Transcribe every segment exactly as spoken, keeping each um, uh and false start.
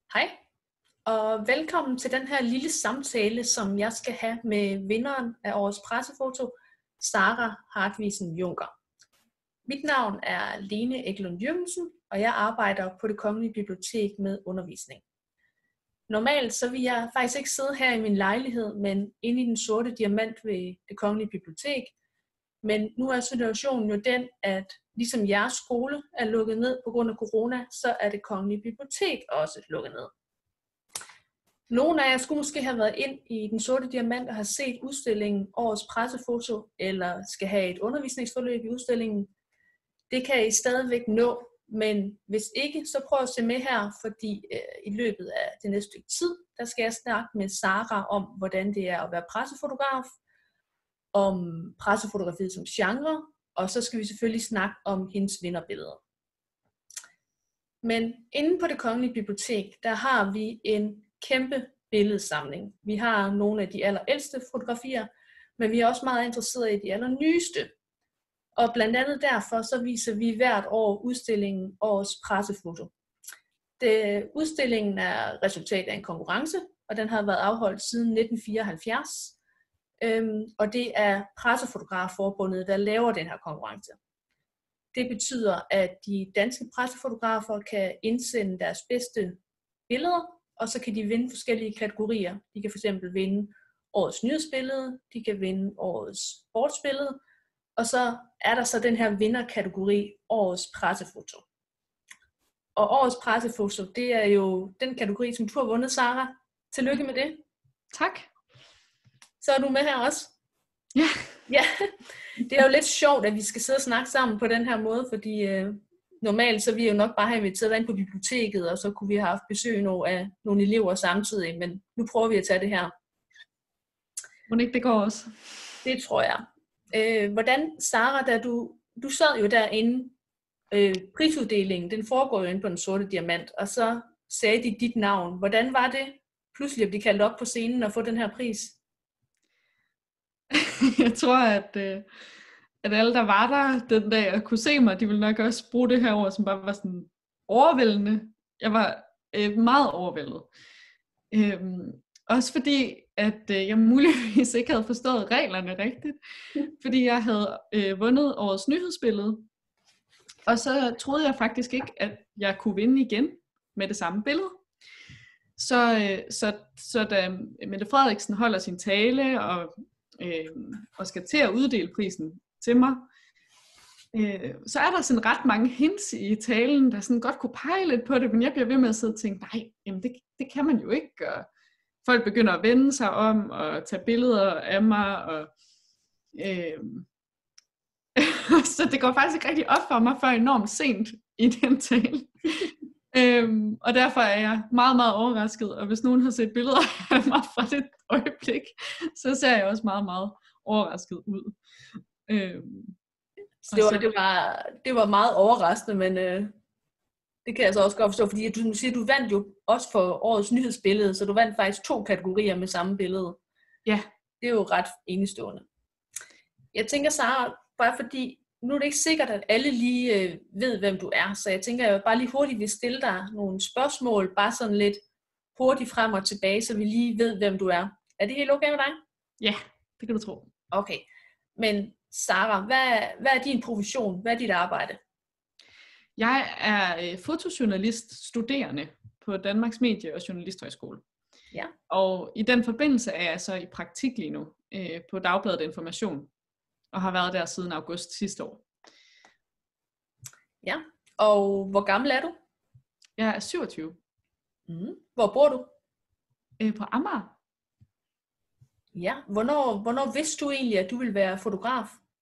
Hej, og velkommen til den her lille samtale, som jeg skal have med vinderen af årets pressefoto, Sara Hartvigsen Junker. Mit navn er Lene Eklund Jürgensen, og jeg arbejder på Det Kongelige Bibliotek med undervisning. Normalt så vil jeg faktisk ikke sidde her i min lejlighed, men inde i den sorte diamant ved Det Kongelige Bibliotek. Men nu er situationen jo den, at ligesom jeres skole er lukket ned på grund af corona, så er Det Kongelige Bibliotek også lukket ned. Nogle af jer skulle måske have været ind i den sorte diamant og have set udstillingen Årets pressefoto, eller skal have et undervisningsforløb i udstillingen. Det kan I stadigvæk nå, men hvis ikke, så prøv at se med her, fordi øh, i løbet af det næste stykke tid, der skal jeg snakke med Sara om, hvordan det er at være pressefotograf, om pressefotografiet som genre, og så skal vi selvfølgelig snakke om hendes vinderbilleder. Men inde på Det Kongelige Bibliotek, der har vi en kæmpe billedsamling. Vi har nogle af de allerældste fotografier, men vi er også meget interesserede i de allernyeste. Og blandt andet derfor så viser vi hvert år udstillingen Årets pressefoto. Det, udstillingen er resultat af en konkurrence, og den har været afholdt siden nitten fireoghalvfjerds. Øhm, og det er Pressefotografforbundet, der laver den her konkurrence. Det betyder, at de danske pressefotografer kan indsende deres bedste billeder, og så kan de vinde forskellige kategorier. De kan fx vinde årets nyhedsbillede, de kan vinde årets sportsbillede, og så er der så den her vinderkategori, årets pressefoto. Og årets pressefoto, det er jo den kategori, som du har vundet, Sara. Tillykke med det. Tak. Så er du med her også? Ja. Ja, det er jo lidt sjovt, at vi skal sidde og snakke sammen på den her måde, fordi øh, normalt så vi jo nok bare have inviteret ind på biblioteket, og så kunne vi have haft besøg af nogle elever samtidig, men nu prøver vi at tage det her. Må ikke det går også? Det tror jeg. Øh, hvordan, Sara, da du, du sad jo derinde, øh, prisuddelingen, den foregår jo inde på den sorte diamant, og så sagde de dit navn. Hvordan var det pludselig at blive kaldt op på scenen og få den her pris? Jeg tror, at, øh, at alle, der var der den dag og kunne se mig, de ville nok også bruge det her ord, som bare var sådan overvældende. Jeg var øh, meget overvældet. Øhm, også fordi, at øh, jeg muligvis ikke havde forstået reglerne rigtigt. Fordi jeg havde øh, vundet årets nyhedsbillede. Og så troede jeg faktisk ikke, at jeg kunne vinde igen med det samme billede. Så, øh, så, så da Mette Frederiksen holder sin tale og Øh, og skal til at uddele prisen til mig, øh, så er der sådan ret mange hints i talen, der sådan godt kunne pege lidt på det, men jeg bliver ved med at sidde og tænke, nej, jamen det, det kan man jo ikke gøre. Folk begynder at vende sig om og tage billeder af mig, og øh, så det går faktisk ikke rigtig op for mig før enormt sent i den tale. Øhm, og derfor er jeg meget, meget overrasket, og hvis nogen har set billeder af mig fra det øjeblik, så ser jeg også meget, meget overrasket ud. Øhm, så det, var, så... det, var, det var meget overraskende, men øh, det kan jeg så også godt forstå, fordi du siger, du vandt jo også for årets nyhedsbillede, så du vandt faktisk to kategorier med samme billede. Ja. Det er jo ret enestående. Jeg tænker, Sara, bare fordi nu er det ikke sikkert, at alle lige øh, ved, hvem du er, så jeg tænker, at jeg bare lige hurtigt vil stille dig nogle spørgsmål, bare sådan lidt hurtigt frem og tilbage, så vi lige ved, hvem du er. Er det helt okay med dig? Ja, det kan du tro. Okay, men Sara, hvad, hvad er din profession? Hvad er dit arbejde? Jeg er øh, fotojournalist studerende på Danmarks Medie- og Journalisthøjskole. Ja. Og i den forbindelse er jeg så i praktik lige nu øh, på Dagbladet Information, og har været der siden august sidste år. Ja, og hvor gammel er du? Jeg er syvogtyve. Mm. Hvor bor du? Øh, på Amager. Ja, hvornår, hvornår vidste du egentlig, at du ville være fotograf?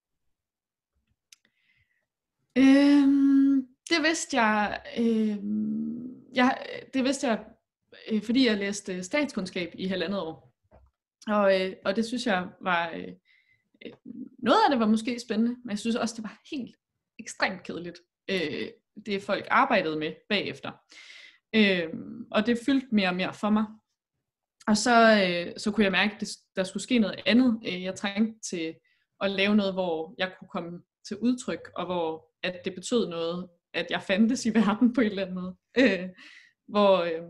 Øhm, det vidste jeg, øhm, jeg, det vidste jeg, øh, fordi jeg læste statskundskab i halvandet år. Og, øh, og det synes jeg var... Øh, Noget af det var måske spændende, men jeg synes også, det var helt ekstremt kedeligt. Øh, det folk arbejdede med bagefter. Øh, og det fyldte mere og mere for mig. Og så, øh, så kunne jeg mærke, at der skulle ske noget andet. Jeg trængte til at lave noget, hvor jeg kunne komme til udtryk, og hvor at det betød noget, at jeg fandtes i verden på en eller anden måde. Øh, hvor, øh,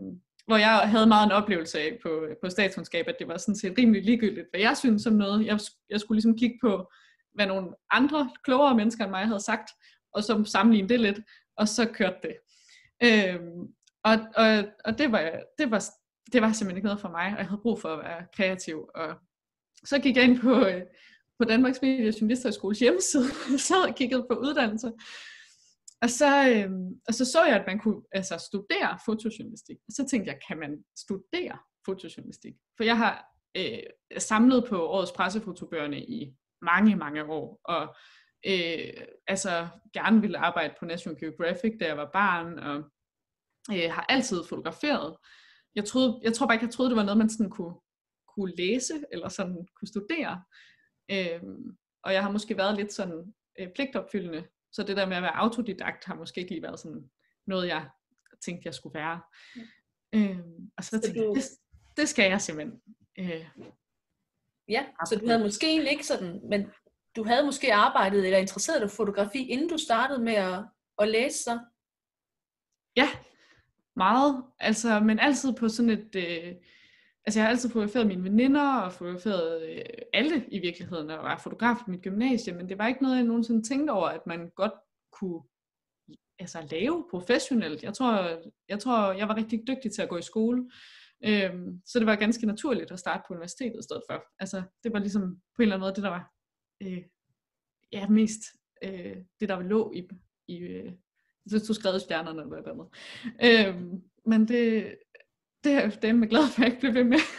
hvor jeg havde meget en oplevelse af på, på statskundskab, at det var sådan set rimelig ligegyldigt, hvad jeg synes om noget. Jeg, jeg skulle ligesom kigge på, hvad nogle andre klogere mennesker end mig havde sagt, og så sammenligne det lidt, og så kørte det. Øhm, og og, og det, var, det, var, det var simpelthen ikke noget for mig, og jeg havde brug for at være kreativ. Og så gik jeg ind på, på Danmarks Medie- og Journalisthøjskoles hjemmeside, så havde jeg kigget på uddannelser, og så, øhm, og så så jeg, at man kunne altså, studere fotojournalistik. Og så tænkte jeg, kan man studere fotojournalistik? For jeg har øh, samlet på årets pressefotobøgerne i mange, mange år, og øh, altså gerne ville arbejde på National Geographic, da jeg var barn, og øh, har altid fotograferet. Jeg, troede, jeg tror bare ikke, jeg troede, det var noget, man sådan kunne, kunne læse, eller sådan kunne studere. Øh, og jeg har måske været lidt sådan øh, pligtopfyldende, så det der med at være autodidakt har måske ikke lige været sådan noget, jeg tænkte, jeg skulle være. Ja. Øh, og så, så tænkte jeg, det, det skal jeg simpelthen. Øh, ja, så du havde måske egentlig ikke sådan, men du havde måske arbejdet eller interesseret dig for fotografi, inden du startede med at, at læse så? Ja, meget. Altså, men altid på sådan et... Øh, altså, jeg har altid fotograferet mine veninder, og fotograferet øh, alle i virkeligheden, og var fotograf på mit gymnasie, men det var ikke noget, jeg nogensinde tænkte over, at man godt kunne altså, lave professionelt. Jeg tror, jeg tror, jeg var rigtig dygtig til at gå i skole, øhm, så det var ganske naturligt at starte på universitetet i stedet for. Altså, det var ligesom på en eller anden måde det, der var øh, ja, mest øh, det, der lå i, i øh, så du skrev stjernerne eller noget andet. Øhm, men det, det er jeg med glad for, at jeg ikke blev ved med.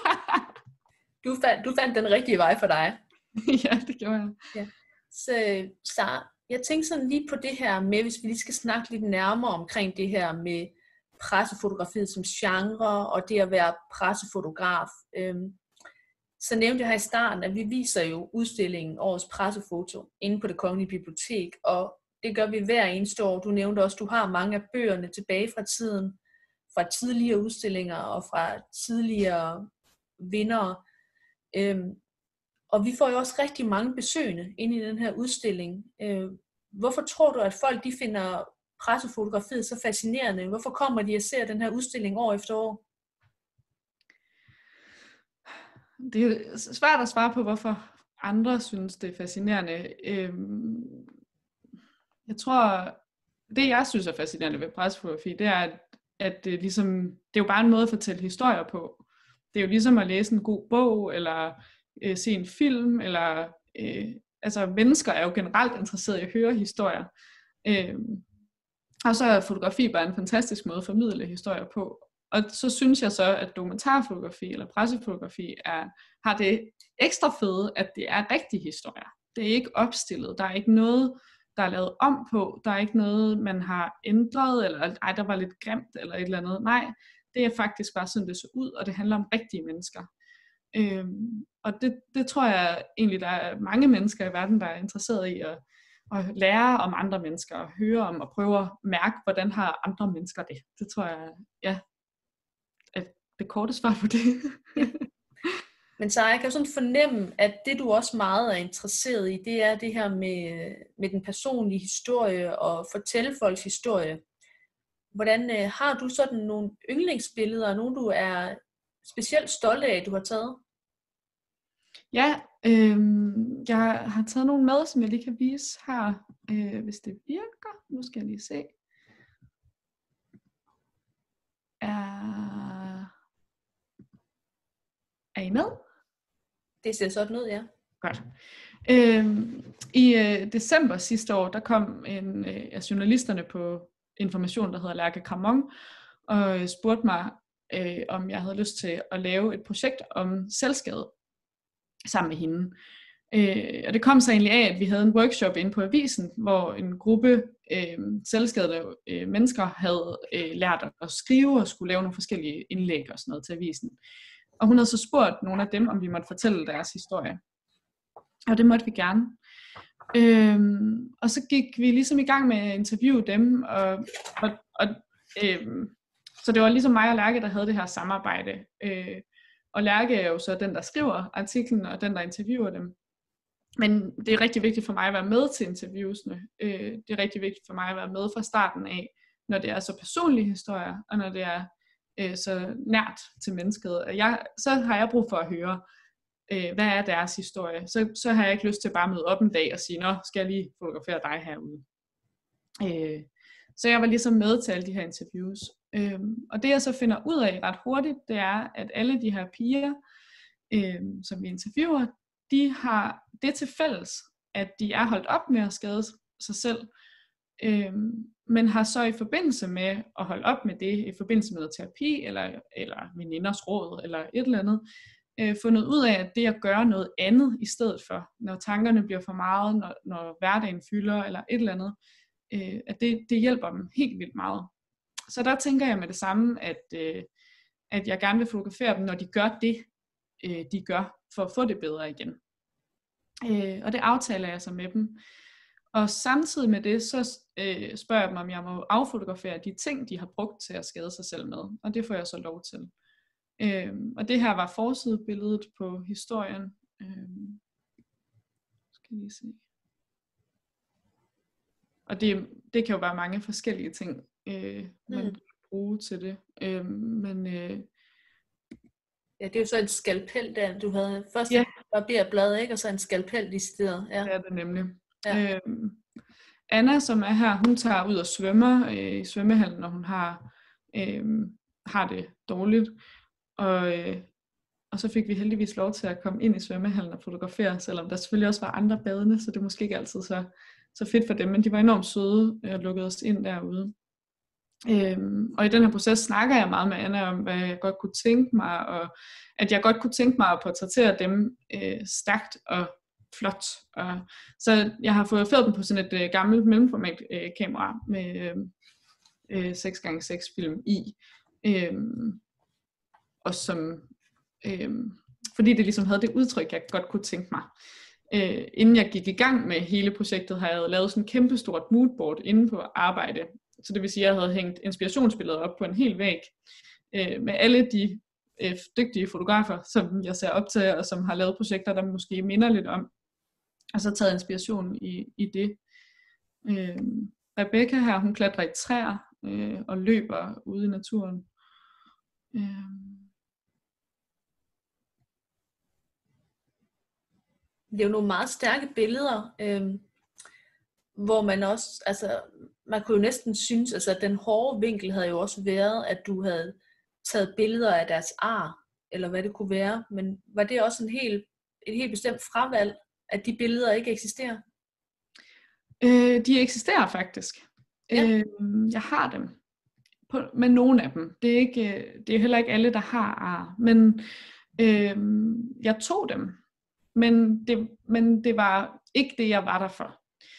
du, fandt, du fandt den rigtige vej for dig. Ja, det gjorde jeg. Ja. Så, så jeg tænkte sådan lige på det her med, hvis vi lige skal snakke lidt nærmere omkring det her med pressefotografiet som genre, og det at være pressefotograf. Øhm, så nævnte jeg her i starten, at vi viser jo udstillingen Årets Pressefoto inde på Det Kongelige Bibliotek, og det gør vi hver eneste år. Du nævnte også, at du har mange af bøgerne tilbage fra tiden, fra tidligere udstillinger og fra tidligere vindere. Øhm, og vi får jo også rigtig mange besøgende ind i den her udstilling. Øhm, hvorfor tror du, at folk de finder pressefotografiet så fascinerende? Hvorfor kommer de og ser den her udstilling år efter år? Det er svært at svare på, hvorfor andre synes, det er fascinerende. Øhm, jeg tror, det jeg synes er fascinerende ved pressefotografi, det er, at, at det, ligesom, det er jo bare en måde at fortælle historier på. Det er jo ligesom at læse en god bog, eller øh, se en film, eller øh, altså mennesker er jo generelt interesseret i at høre historier. Øh, og så er fotografi bare en fantastisk måde at formidle historier på. Og så synes jeg så, at dokumentarfotografi eller pressefotografi er, har det ekstra fede, at det er rigtige historier. Det er ikke opstillet, der er ikke noget, der er lavet om på, der er ikke noget, man har ændret, eller ej, der var lidt grimt, eller et eller andet. Nej, det er faktisk bare sådan, det så ud, og det handler om rigtige mennesker. Øhm, og det, det tror jeg egentlig, der er mange mennesker i verden, der er interesseret i at, at lære om andre mennesker, og høre om, og prøve at mærke, hvordan har andre mennesker det. Det tror jeg, ja, er det korte svar på det. Ja. Men så jeg kan jo sådan fornemme, at det du også meget er interesseret i, det er det her med, med den personlige historie og fortælle folks historie. Hvordan øh, har du sådan nogle yndlingsbilleder, nogle du er specielt stolte af, du har taget? Ja, øh, jeg har taget nogle med, som jeg lige kan vise her, øh, hvis det virker. Nu skal jeg lige se. Er, er I med? Det ser sådan ud, ja. Godt. Øhm, I øh, december sidste år, der kom en øh, af journalisterne på Information, der hedder Lærke Kramon, og øh, spurgte mig, øh, om jeg havde lyst til at lave et projekt om selvskade sammen med hende. Øh, og det kom så egentlig af, at vi havde en workshop inde på avisen, hvor en gruppe øh, selvskadede øh, mennesker havde øh, lært at skrive og skulle lave nogle forskellige indlæg og sådan noget til avisen. Og hun havde så spurgt nogle af dem, om vi måtte fortælle deres historie. Og det måtte vi gerne. Øhm, og så gik vi ligesom i gang med at interviewe dem. Og, og, og, øhm, så det var ligesom mig og Lærke, der havde det her samarbejde. Øh, og Lærke er jo så den, der skriver artiklen, og den, der interviewer dem. Men det er rigtig vigtigt for mig at være med til interviewsene. Øh, det er rigtig vigtigt for mig at være med fra starten af, når det er så personlige historier, og når det er øh, så nært til mennesket. Jeg, så har jeg brug for at høre, øh, hvad er deres historie. Så, så har jeg ikke lyst til bare at møde op en dag og sige, nå, skal jeg lige fotografere dig herude. Øh, så jeg var ligesom med til alle de her interviews. Øh, og det jeg så finder ud af ret hurtigt, det er, at alle de her piger, øh, som vi interviewer, de har det til fælles, at de er holdt op med at skade sig selv, øh, men har så i forbindelse med at holde op med det, i forbindelse med terapi, eller, eller veninders råd, eller et eller andet, øh, fundet ud af, at det at gøre noget andet i stedet for, når tankerne bliver for meget, når, når hverdagen fylder, eller et eller andet, øh, at det, det hjælper dem helt vildt meget. Så der tænker jeg med det samme, at, øh, at jeg gerne vil fotografere dem, når de gør det, øh, de gør, for at få det bedre igen. Øh, og det aftaler jeg så med dem. Og samtidig med det, så øh, spørger jeg dem, om jeg må affotografere de ting, de har brugt til at skade sig selv med. Og det får jeg så lov til. Øh, og det her var forsidebilledet på historien. Øh, skal vi se. Og det, det kan jo være mange forskellige ting, øh, man mm. kan bruge til det. Øh, men øh, ja, det er jo så en skalpel, der du havde først ja. barberblad, ikke? Og så en skalpel i stedet. Ja, det er det nemlig. Ja. Øh, Anna, som er her, hun tager ud og svømmer øh, i svømmehallen, når hun har, øh, har det dårligt. Og, øh, og så fik vi heldigvis lov til at komme ind i svømmehallen og fotografere, selvom der selvfølgelig også var andre badende, så det er måske ikke altid så, så fedt for dem, men de var enormt søde og lukkede os ind derude. Øhm, og i den her proces snakker jeg meget med Anna om, hvad jeg godt kunne tænke mig, og at jeg godt kunne tænke mig at portrættere dem øh, stærkt og flot. Og, så jeg har fået fået dem på sådan et øh, gammelt mellemformat øh, kamera med øh, seks gange seks film i. Øh, og som, øh, fordi det ligesom havde det udtryk, jeg godt kunne tænke mig. Øh, inden jeg gik i gang med hele projektet, har jeg lavet sådan et kæmpestort moodboard inde på arbejde. Så det vil sige, at jeg havde hængt inspirationsbilleder op på en hel væg øh, med alle de øh, dygtige fotografer, som jeg ser op til, og som har lavet projekter, der måske minder lidt om. Og så taget inspiration i, i det. Øh, Rebecca her, hun klatrer i træer øh, og løber ude i naturen. Øh. Det er jo nogle meget stærke billeder, øh, hvor man også, altså, man kunne jo næsten synes, altså, at den hårde vinkel havde jo også været, at du havde taget billeder af deres ar, eller hvad det kunne være, men var det også en helt, et helt bestemt fravalg, at de billeder ikke eksisterer? Øh, de eksisterer faktisk. Ja. Øh, jeg har dem, på, med nogle af dem. Det er, ikke, det er heller ikke alle, der har ar, men øh, jeg tog dem, men det, men det var ikke det, jeg var der for.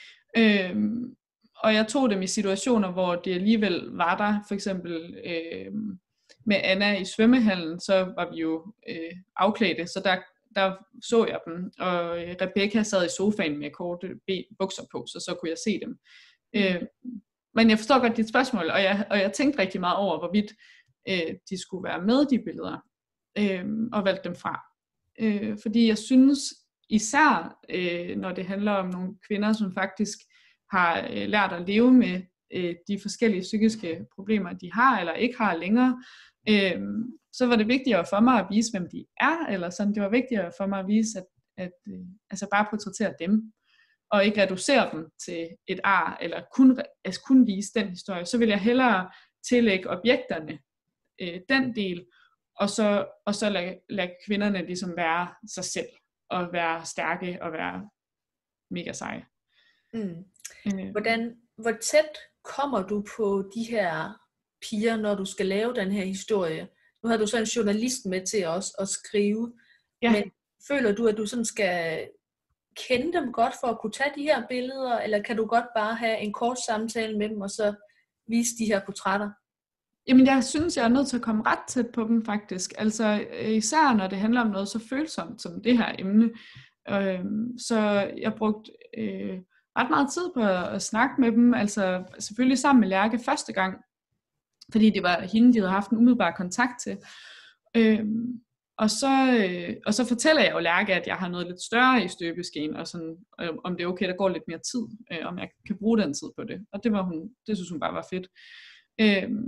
Øhm, og jeg tog dem i situationer, hvor det alligevel var der, for eksempel øh, med Anna i svømmehallen, så var vi jo øh, afklædte, så der, der så jeg dem, og øh, Rebecca sad i sofaen med korte bukser på, så så kunne jeg se dem. Mm. Øh, men jeg forstår godt dit spørgsmål, og jeg, og jeg tænkte rigtig meget over, hvorvidt øh, de skulle være med, de billeder, øh, og valgte dem fra. Øh, fordi jeg synes, især øh, når det handler om nogle kvinder, som faktisk har øh, lært at leve med øh, de forskellige psykiske problemer, de har eller ikke har længere, øh, så var det vigtigere for mig at vise, hvem de er, eller sådan, det var vigtigere for mig at vise, at, at øh, altså bare portrættere dem, og ikke reducere dem til et ar, eller kun, altså kun vise den historie. Så vil jeg hellere tillægge objekterne øh, den del, og så, og så lade, lade kvinderne ligesom være sig selv, og være stærke, og være mega seje. Mm. Øh. Hvordan, hvor tæt kommer du på de her piger, når du skal lave den her historie? Nu har du så en journalist med til os at skrive, ja. Men føler du, at du sådan skal kende dem godt for at kunne tage de her billeder, eller kan du godt bare have en kort samtale med dem, og så vise de her portrætter? Jamen jeg synes, jeg er nødt til at komme ret tæt på dem faktisk. Altså især når det handler om noget så følsomt som det her emne. Øh, så jeg brugte øh, ret meget tid på at snakke med dem. Altså selvfølgelig sammen med Lærke første gang. Fordi det var hende, de havde haft en umiddelbar kontakt til. Øh, og, så, øh, og så fortæller jeg jo Lærke, at jeg har noget lidt større i støbeskeen. Og sådan, øh, om det er okay, der går lidt mere tid. Øh, om jeg kan bruge den tid på det. Og det, var hun, det synes hun bare var fedt. Øh,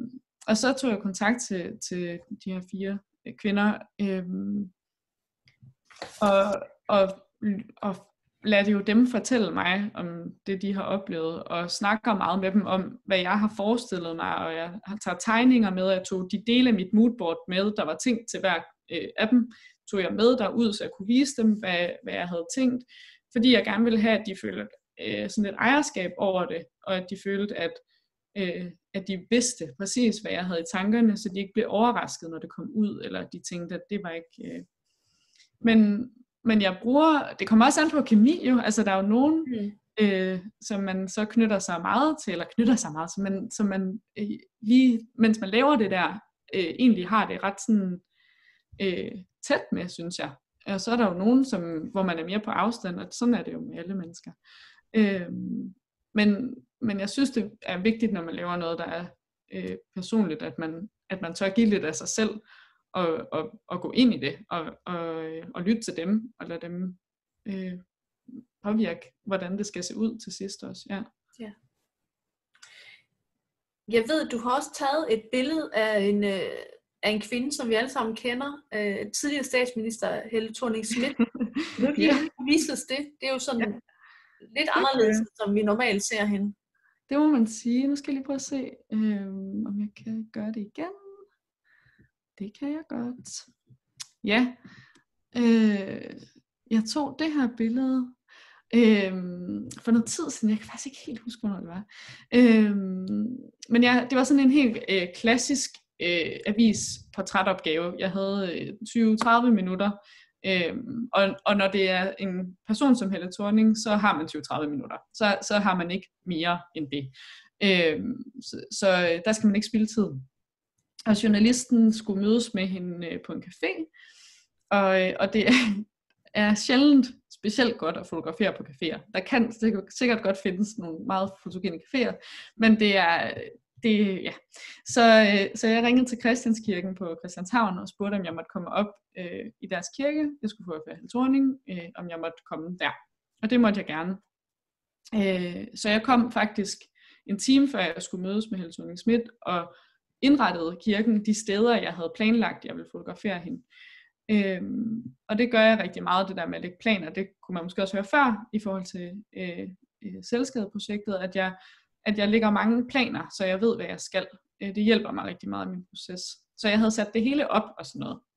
og så tog jeg kontakt til, til de her fire kvinder, øhm, og, og, og lad jo dem fortælle mig om det, de har oplevet, og snakker meget med dem om, hvad jeg har forestillet mig, og jeg har taget tegninger med, jeg tog de dele af mit moodboard med, der var ting til hver øh, af dem, tog jeg med derud, så jeg kunne vise dem, hvad, hvad jeg havde tænkt, fordi jeg gerne ville have, at de følte øh, sådan et ejerskab over det, og at de følte, at, øh, at de vidste præcis, hvad jeg havde i tankerne, så de ikke blev overrasket, når det kom ud, eller de tænkte, at det var ikke... Øh. Men, men jeg bruger... Det kommer også an på kemi jo, altså der er jo nogen, mm. øh, som man så knytter sig meget til, eller knytter sig meget, som man, som man øh, lige, mens man laver det der, øh, egentlig har det ret sådan øh, tæt med, synes jeg. Og så er der jo nogen, som, hvor man er mere på afstand, og sådan er det jo med alle mennesker. Øh, men, men jeg synes, det er vigtigt, når man laver noget, der er øh, personligt, at man, at man tør give lidt af sig selv, og, og, og gå ind i det, og, og, og lytte til dem, og lade dem øh, påvirke, hvordan det skal se ud til sidst også. Ja. Ja. Jeg ved, du har også taget et billede af en, øh, af en kvinde, som vi alle sammen kender, øh, tidligere statsminister Helle Thorning-Schmidt. Vil du lige ja. vise os det? Det er jo sådan ja. lidt anderledes, som vi normalt ser hende. Det må man sige. Nu skal jeg lige prøve at se, øh, om jeg kan gøre det igen. Det kan jeg godt. Ja, øh, jeg tog det her billede øh, for noget tid siden. Jeg kan faktisk ikke helt huske, hvornår det var. Øh, men jeg, det var sådan en helt øh, klassisk øh, avis-portrætopgave. Jeg havde øh, tyve til tredive minutter. Øh, og, og når det er en person som Helle Thorning, så har man tyve til tredive minutter. Så, så har man ikke mere end det. Øh, så, så der skal man ikke spilde tid. Og journalisten skulle mødes med hende på en café, og, og det er sjældent specielt godt at fotografere på caféer. Der kan sikkert godt findes nogle meget fotogene caféer, men det er, det, ja. Så, så jeg ringede til Christianskirken på Christianshavn og spurgte, om jeg måtte komme op øh, i deres kirke. Jeg skulle fotografere Helle Thorning, øh, om jeg måtte komme der. Og det måtte jeg gerne. Øh, så jeg kom faktisk en time før jeg skulle mødes med Helle Thorning-Schmidt, og indrettede kirken de steder, jeg havde planlagt, jeg ville fotografere hende. Øhm, og det gør jeg rigtig meget, det der med at lægge planer. Det kunne man måske også høre før, i forhold til øh, øh, selvskadeprojektet, at jeg, at jeg lægger mange planer, så jeg ved, hvad jeg skal. Øh, det hjælper mig rigtig meget i min proces. Så jeg havde sat det hele op og sådan noget.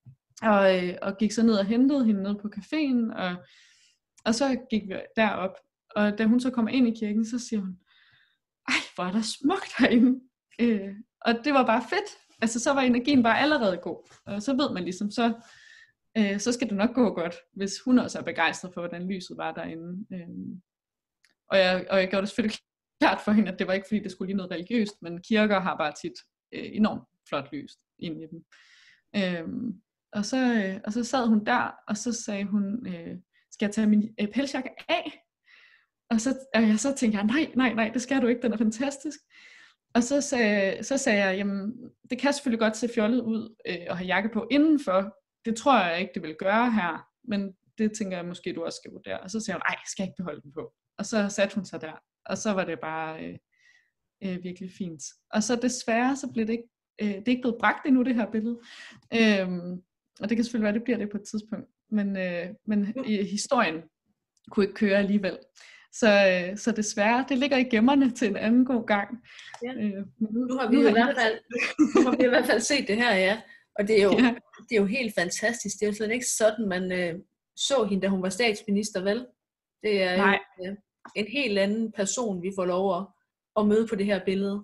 Og, øh, og gik så ned og hentede hende ned på caféen, og, og så gik vi derop. Og da hun så kommer ind i kirken, så siger hun, ej, hvor er der smukt herinde. Øh, og det var bare fedt. Altså så var energien bare allerede god. Og så ved man ligesom, så, øh, så skal det nok gå godt, hvis hun også er begejstret for, hvordan lyset var derinde. Øh, og, jeg, og jeg gjorde det selvfølgelig klart for hende, at det var ikke fordi, det skulle lige noget religiøst, men kirker har bare tit øh, enormt flot lys inde i dem. Øh, og, så, øh, og så sad hun der, og så sagde hun, øh, skal jeg tage min øh, pelsjakke af? Og så, og jeg, så tænkte jeg, nej, nej, nej, det skal du ikke, den er fantastisk. Og så sagde, så sagde jeg, jamen, det kan selvfølgelig godt se fjollet ud øh, at have jakke på indenfor. Det tror jeg ikke, det vil gøre her, men det tænker jeg måske, du også skal vurdere. Og så sagde hun, nej, skal jeg ikke beholde den på. Og så satte hun sig der, og så var det bare øh, øh, virkelig fint. Og så desværre, så blev det ikke, øh, det er ikke blevet bragt endnu, det her billede. Øhm, og det kan selvfølgelig være, det bliver det på et tidspunkt. Men, øh, men øh, historien kunne ikke køre alligevel. Så, så desværre, det ligger i gemmerne til en anden god gang. Ja. Øh, nu, nu har vi i hvert fald, nu har vi i hvert fald set det her, ja. Og det er jo, ja. det er jo helt fantastisk. Det er jo slet ikke sådan, man øh, så hende, da hun var statsminister, vel? Det er Nej. jo øh, en helt anden person, vi får lov at, at møde på det her billede.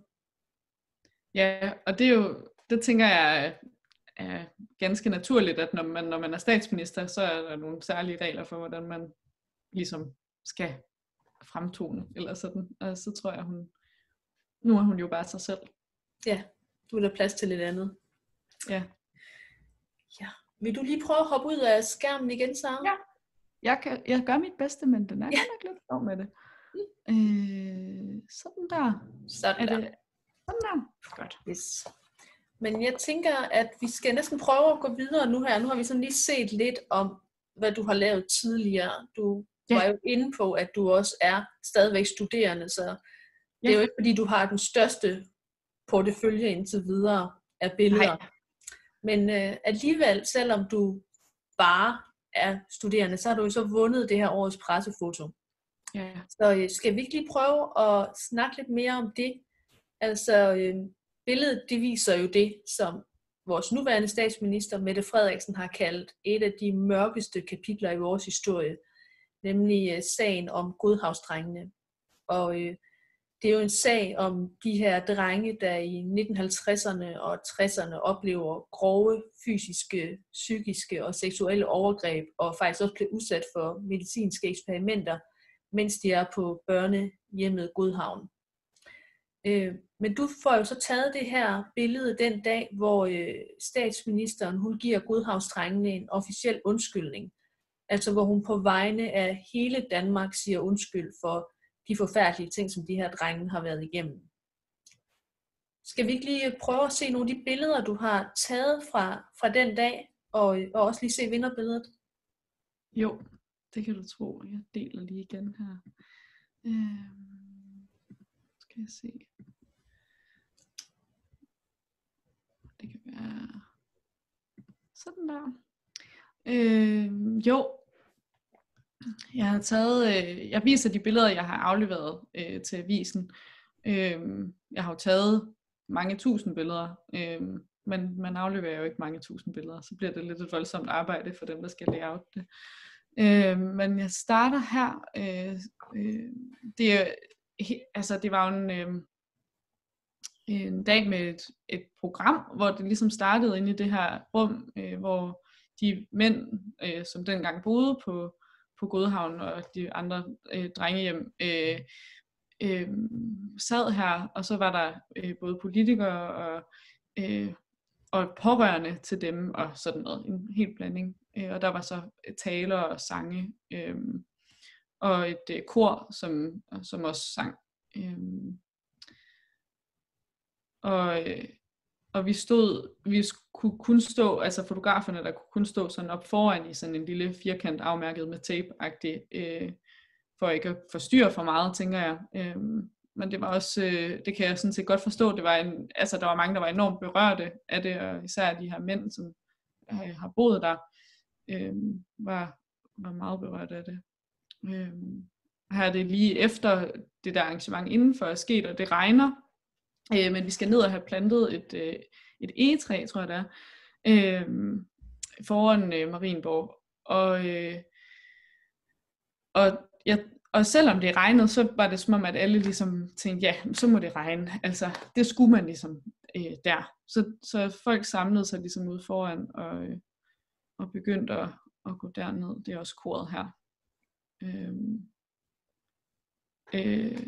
Ja, og det er jo, det tænker jeg er, er ganske naturligt, at når man, når man er statsminister, så er der nogle særlige regler for, hvordan man ligesom skal fremtone, eller sådan. Og så tror jeg, hun nu er hun jo bare sig selv. Ja, du vil have plads til lidt andet. Ja. Ja. Vil du lige prøve at hoppe ud af skærmen igen, Sara? Ja, jeg, kan, jeg gør mit bedste, men den er ja. Godt lidt sjov med det. Mm. Øh, sådan der. Sådan der. Er det, sådan der. Godt. Yes. Men jeg tænker, at vi skal næsten prøve at gå videre nu her. Nu har vi sådan lige set lidt om, hvad du har lavet tidligere. Du Du er jo inde på, at du også er stadigvæk studerende, så det ja. er jo ikke fordi, du har den største portefølje indtil videre af billeder. Nej. Men øh, alligevel, selvom du bare er studerende, så har du jo så vundet det her årets pressefoto. Ja. Så øh, skal vi ikke lige prøve at snakke lidt mere om det? Altså, øh, billedet, det viser jo det, som vores nuværende statsminister, Mette Frederiksen, har kaldt et af de mørkeste kapitler i vores historie, nemlig øh, sagen om Godhavnsdrengene. Og øh, det er jo en sag om de her drenge, der i nitten halvtredserne og tresserne oplever grove fysiske, psykiske og seksuelle overgreb, og faktisk også bliver udsat for medicinske eksperimenter, mens de er på børnehjemmet Godhavn. Øh, men du får jo så taget det her billede den dag, hvor øh, statsministeren hun giver Godhavnsdrengene en officiel undskyldning. Altså hvor hun på vegne af hele Danmark siger undskyld for de forfærdelige ting, som de her drenge har været igennem. Skal vi ikke lige prøve at se nogle af de billeder, du har taget fra, fra den dag, og, og også lige se vinderbilledet? Jo, det kan du tro. Jeg deler lige igen her. Øhm, skal jeg se. Det kan være sådan der. Øhm, jo. Jeg har taget, øh, jeg viser de billeder, jeg har afleveret øh, til avisen. Øh, jeg har jo taget mange tusind billeder, øh, men man afleverer jo ikke mange tusind billeder, så bliver det lidt et voldsomt arbejde for dem, der skal layout det. Øh, men jeg starter her. Øh, øh, det, er, altså, det var jo en, øh, en dag med et, et program, hvor det ligesom startede inde i det her rum, øh, hvor de mænd, øh, som dengang boede på på Godhavn og de andre øh, drengehjem, øh, øh, sad her, og så var der øh, både politikere og, øh, og pårørende til dem, og sådan noget, en helt blanding. Øh, og der var så taler og sange, øh, og et øh, kor, som, som også sang. Øh, og øh, Og vi stod, vi kunne kun stå, altså fotograferne, der kunne kun stå sådan op foran i sådan en lille firkant afmærket med tape-agtigt, øh, for ikke at forstyrre for meget, tænker jeg. Øh, men det var også, øh, det kan jeg sådan set godt forstå, det var en, altså der var mange, der var enormt berørte af det, og især de her mænd, som øh, har boet der, øh, var, var meget berørte af det. Øh, her er det lige efter det der arrangement indenfor er sket, og det regner, Øh, men vi skal ned og have plantet et, øh, et egetræ, tror jeg det er, øh, foran øh, Marienborg. Og, øh, og, ja, og selvom det regnede, så var det som om, at alle ligesom tænkte, ja, så må det regne. Altså, det skulle man ligesom øh, der. Så, så folk samlede sig ligesom ude foran og, øh, og begyndte at, at gå derned. Det er også koret her. Øh, øh,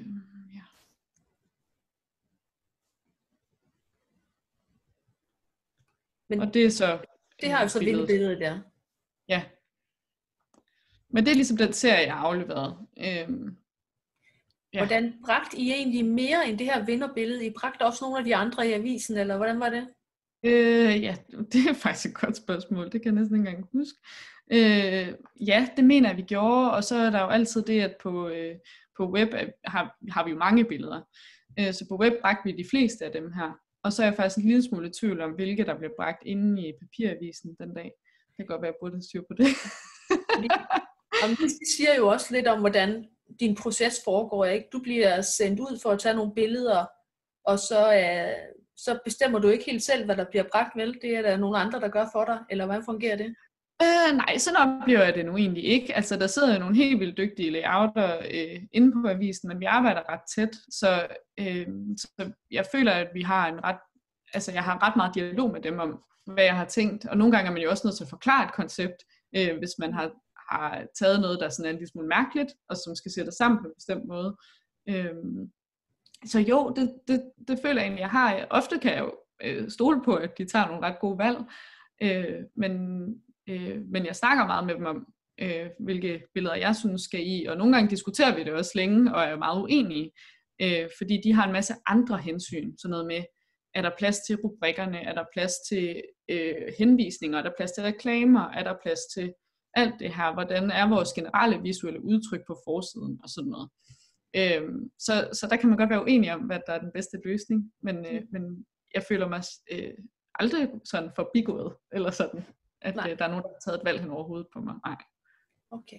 Men og det er så det har jo så vildt billede der. Ja. Men det er ligesom den serie, jeg har afleveret. Øhm, ja. Hvordan bragte I egentlig mere end det her vinderbillede? I bragte også nogle af de andre i avisen, eller hvordan var det? Øh, ja, det er faktisk et godt spørgsmål. Det kan jeg næsten ikke engang huske. Øh, ja, det mener jeg, vi gjorde. Og så er der jo altid det, at på, øh, på web har, har vi jo mange billeder. Øh, så på web bragte vi de fleste af dem her. Og så er jeg faktisk en lille smule i tvivl om, hvilke der blev bragt inde i papiravisen den dag. Det kan godt være, at jeg burde styr på det. Og det siger jo også lidt om, hvordan din proces foregår. Ikke? Du bliver sendt ud for at tage nogle billeder, og så, øh, så bestemmer du ikke helt selv, hvad der bliver bragt, vel? Det er der nogle andre, der gør for dig, eller hvordan fungerer det? Øh, nej, sådan oplever jeg det nu egentlig ikke. Altså, der sidder jo nogle helt vildt dygtige layouter øh, inde på avisen, men vi arbejder ret tæt, så, øh, så jeg føler, at vi har en ret, altså jeg har ret meget dialog med dem om, hvad jeg har tænkt, og nogle gange er man jo også nødt til at forklare et koncept, øh, hvis man har, har taget noget, der sådan er en lille smule mærkeligt, og som skal sætte sammen på en bestemt måde. Øh, så jo, det, det, det føler jeg egentlig, jeg har. Ofte kan jeg jo øh, stole på, at de tager nogle ret gode valg, øh, men Øh, men jeg snakker meget med dem om, øh, hvilke billeder jeg synes skal i, og nogle gange diskuterer vi det også længe, og er meget uenige, øh, fordi de har en masse andre hensyn, sådan noget med, er der plads til rubrikkerne, er der plads til øh, henvisninger, er der plads til reklamer, er der plads til alt det her, hvordan er vores generelle visuelle udtryk på forsiden, og sådan noget. Øhm, så, så der kan man godt være uenig om, hvad der er den bedste løsning, men, øh, men jeg føler mig øh, aldrig sådan forbigået, eller sådan, at øh, der er nogen, der har taget et valg hen over hovedet på mig. Nej. Okay.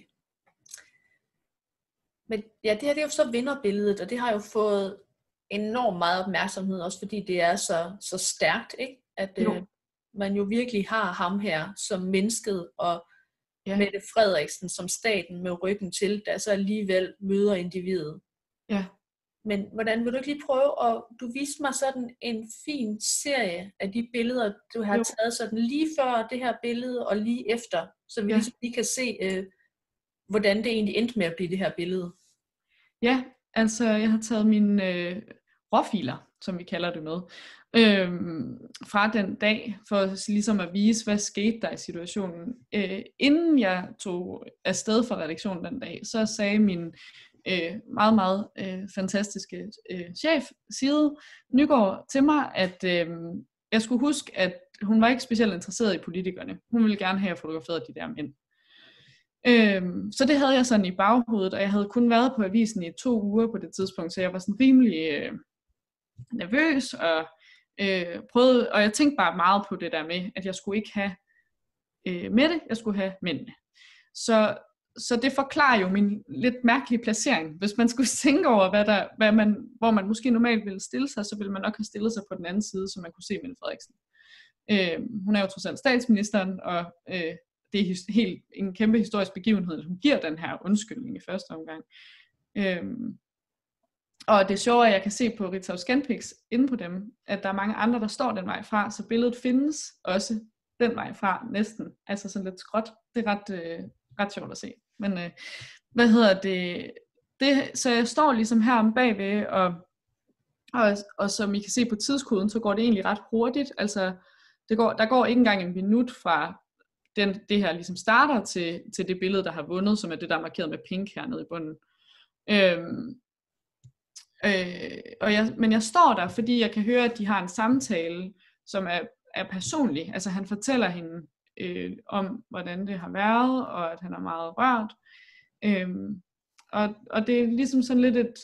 Men ja, det her det er jo så vinderbilledet, og det har jo fået enormt meget opmærksomhed, også fordi det er så, så stærkt, ikke? At øh, man jo virkelig har ham her som mennesket, og ja. Mette Frederiksen som staten med ryggen til, der så alligevel møder individet. Ja. Men hvordan vil du ikke lige prøve, og du viste mig sådan en fin serie af de billeder, du har jo. taget sådan lige før det her billede, og lige efter, så vi ja. ligesom lige kan se, øh, hvordan det egentlig endte med at blive det her billede. Ja, altså jeg har taget mine øh, råfiler, som vi kalder det med, øh, fra den dag, for ligesom at vise, hvad skete der i situationen. Øh, inden jeg tog afsted fra redaktionen den dag, så sagde min øh, meget, meget øh, fantastiske øh, chef, Side Nygaard, til mig, at øh, jeg skulle huske, at hun var ikke specielt interesseret i politikerne. Hun ville gerne have fotograferet de der mænd. Øhm, så det havde jeg sådan i baghovedet, og jeg havde kun været på avisen i to uger på det tidspunkt, så jeg var sådan rimelig øh, nervøs, og øh, prøvede, og jeg tænkte bare meget på det der med, at jeg skulle ikke have øh, Mette, jeg skulle have mændene. Så, så det forklarer jo min lidt mærkelige placering. Hvis man skulle tænke over, hvad der, hvad man, hvor man måske normalt ville stille sig, så ville man nok have stillet sig på den anden side, så man kunne se Mette Frederiksen. Øh, hun er jo trods alt statsministeren, og øh, det er helt en kæmpe historisk begivenhed, at hun giver den her undskyldning i første omgang. Øhm, og det er sjovt, at jeg kan se på Ritzau Scanpix inde på dem, at der er mange andre, der står den vej fra, så billedet findes også den vej fra næsten. Altså sådan lidt skråt. Det er ret, øh, ret sjovt at se. Men øh, hvad hedder det? det? Så jeg står ligesom her om bagved, og, og, og som I kan se på tidskoden, så går det egentlig ret hurtigt. Altså det går, der går ikke engang en minut fra Den, det her ligesom starter til, til det billede, der har vundet, som er det, der er markeret med pink hernede i bunden. Øhm, øh, og jeg, men jeg står der, fordi jeg kan høre, at de har en samtale, som er, er personlig. Altså han fortæller hende øh, om, hvordan det har været, og at han er meget rørt. Øhm, og, og det er ligesom sådan lidt et,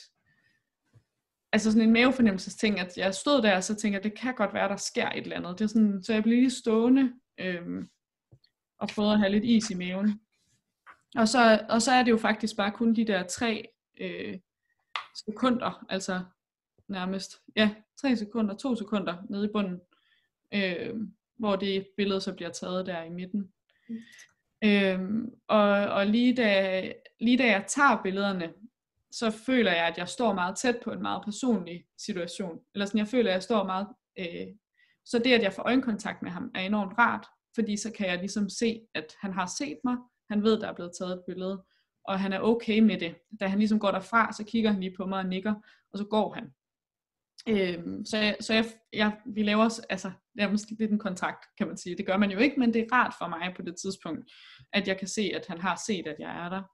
altså sådan en mavefornemmelsesting, at jeg stod der, og så tænker jeg, det kan godt være, der sker et eller andet. Det er sådan, så jeg bliver lige stående, øhm, og prøvede at have lidt is i maven. Og så, og så er det jo faktisk bare kun de der tre øh, sekunder, altså nærmest, ja, tre sekunder, to sekunder nede i bunden, øh, hvor det billede så bliver taget der i midten. Mm. Øh, og og lige, da, lige da jeg tager billederne, så føler jeg, at jeg står meget tæt på en meget personlig situation. Eller sådan, jeg føler, at jeg står meget... Øh, så det, at jeg får øjenkontakt med ham, er enormt rart. Fordi så kan jeg ligesom se, at han har set mig, han ved, der er blevet taget et billede, og han er okay med det. Da han ligesom går derfra, så kigger han lige på mig og nikker, og så går han. Øhm, så jeg, så jeg, jeg, vi laver altså nærmest lidt en kontakt, kan man sige. Det gør man jo ikke, men det er rart for mig på det tidspunkt, at jeg kan se, at han har set, at jeg er der.